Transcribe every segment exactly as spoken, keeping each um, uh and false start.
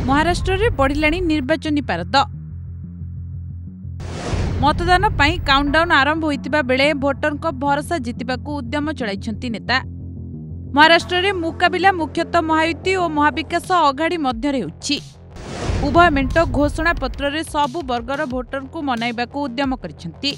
महाराष्ट्र रे बढ़िलाणी निर्वाचनी पारद। मतदान पाई काउंटडाउन आरंभ होइतिबा बेले भोटर को भरोसा जितिबाकू उद्यम चलाइछंती नेता। महाराष्ट्र रे मुकाबिला मुख्यतः महायुति और महाविकास अघाड़ी मध्य रे होछि। उभय मेंट घोषणा पत्र रे सबु वर्गर भोटर को मनाइबाकू उद्यम करिछंती।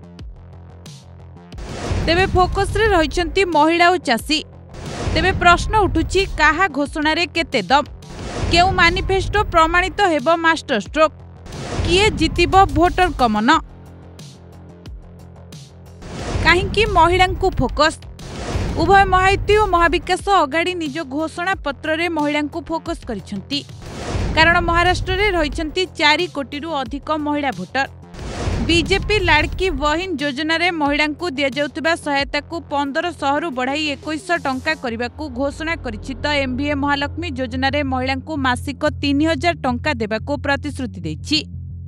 तेबे फोकस रे रहिछंती महिला और चासी। तेबे प्रश्न उठुछि काहा घोषणा रे केते दम, केउ मैनिफेस्टो प्रमाणित हेबो मास्टर स्ट्रोक, किए जितिबो भोटर को मन। काहींकि महिलांकू फोकस। उभय महायुति और महाविकास अघाड़ी निज घोषणा पत्र रे महिलांकू फोकस करिछंती, कारण महाराष्ट्र रे रहिछंती चार कोटी रु अधिक महिला भोटर। बीजेपी लाड़की बहिन योजना रे महिलांकू दिया जाउतबा सहायता को पंद्रह सौ रु बढ़ाई इक्कीस सौ टंका करबाकू घोषणा करिछि त एमबीए महालक्ष्मी योजना रे महिलांकू मासिक तीन हजार टंका देबाकू प्रतिश्रुति दैछि।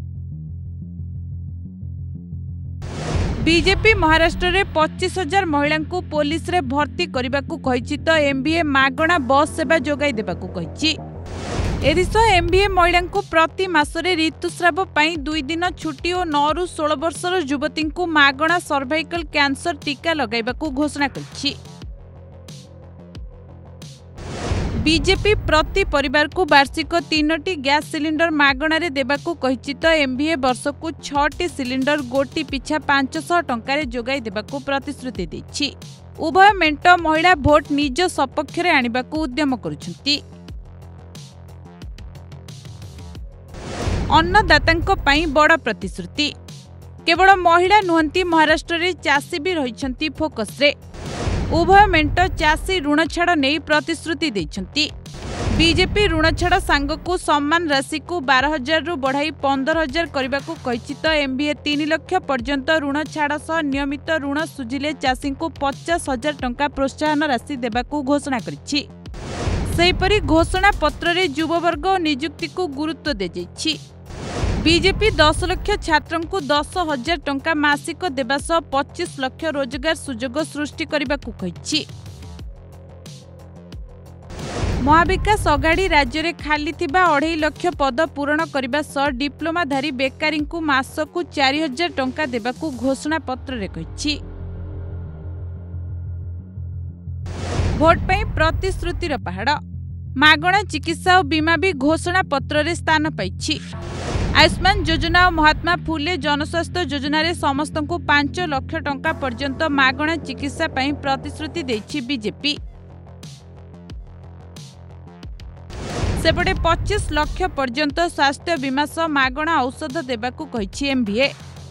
बीजेपी महाराष्ट्र रे पच्चीस हजार महिलांकू पुलिस रे भर्ती करबाकू कहिछि त एमबीए मागणा बस सेवा जोगाई देबाकू कहिछि। एदिसह एमबीए महिला को प्रति मासरे ऋतुस्राव पाई दुई दिन छुट्टी और नौ रु सोलह वर्षर युवती को मागणा सर्वाइकल कैंसर टीका लगाइबाकू घोषणा करिछि। बीजेपी प्रति परिवार को वार्षिक तीनोटी गैस सिलिंडर मागणा रे देबाकू कहिछि त एमबीए वर्ष को छटी सिलिंडर गोटी पिछा पांच सौ टंका रे जोगाई देबाकू प्रतिश्रुति दैछि। उभय मेंट महिला भोट निज सपक्ष रे आनिबाकू उद्यम करुछंती। अन्नदातांको पाई बड़ प्रतिश्रुति। केवल महिला नुहंती, महाराष्ट्र रे चासी भी रहिछंती फोकस रे। उभय मेंट चासी ऋण छाड़ नहीं प्रतिश्रुति दैछंती। बीजेपी ऋण छाड़ सांग को सम्मान राशि को बारह हजार रु बढ़ाई पंद्रह हजार करने को कहिछि त एमबीए तीन लाख पर्यंत ऋण छाड़ सह नियमित ऋण सुझिले चासी को पचास हजार टंका प्रोत्साहन राशि देबाकू घोषणा करिछि। सेहीपरि घोषणा पत्र रे युववर्ग और नियुक्ति को गुरुत्व दिया। बीजेपी दस लाख छात्रों को दस हजार टंका मासिक देवा सह पच्चीस लाख रोजगार सुजोग सृष्टि करने को कहिछि। महाविकास अघाड़ी राज्य रे खाली थिबा अढ़ाई लाख पद पूरण करने सह डिप्लोमाधारी बेकारी को मासकू चार हजार टंका देबाकू घोषणा पत्र रे कहिछि। भोट पाई प्रतिश्रुतिर पहाड़। मागणा चिकित्सा और बीमा भी घोषणा पत्र रे स्थान पाइछि। आयुष्मान योजना और महात्मा फुले जनस्वास्थ्य योजना रे समस्त को पांच लाख टंका पर्यंत मागणा चिकित्सा पाई प्रतिश्रुति दैछि बीजेपी। सेपटे पच्चीस लाख पर्यंत स्वास्थ्य बीमा सह मागणा औषध देबाकू कहिछि एमबीए।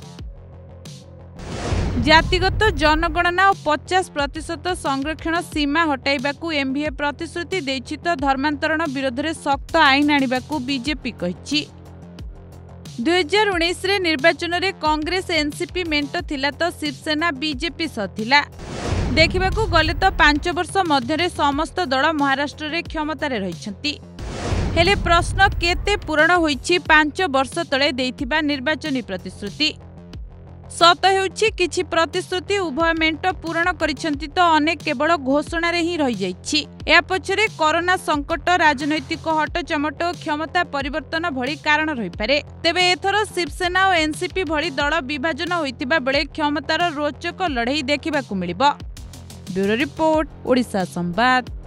जातिगत जनगणना और पचास प्रतिशत संरक्षण सीमा हटाइबाकू एमबीए प्रतिश्रुति दैछि त धर्मांतरण विरोध में सख्त आईन आनिबाकू बीजेपी कहिछि। दुई हजार उन्नीस रे निर्वाचन रे कांग्रेस एनसीपी मेंट थिला तो शिवसेना बीजेपी सह थिला। देखिबाकू गले तो पांच वर्ष मध्य समस्त दल महाराष्ट्र रे क्षमता रे रहिछंती। हेले प्रश्न केते पूरण होईछि पांच वर्ष तले देइथिबा निर्वाचनी प्रतिश्रुति। सत हेउछि किछि प्रतिश्रुति उभय मेंट पूरण करिछंती तो अनेक केवल घोषणा रे ही रहि जाइछि। या पछरे कोरोना संकट, राजनैतिक हटचमट और क्षमता परिवर्तन भली कारण रहि पारे। तेबे एथर शिवसेना और एनसीपी भली दल विभाजन होइतिबा बेले क्षमतार रोचक लड़ाई देखिबाकू मिलिबो। ब्यूरो रिपोर्ट, ओडिशा संवाद।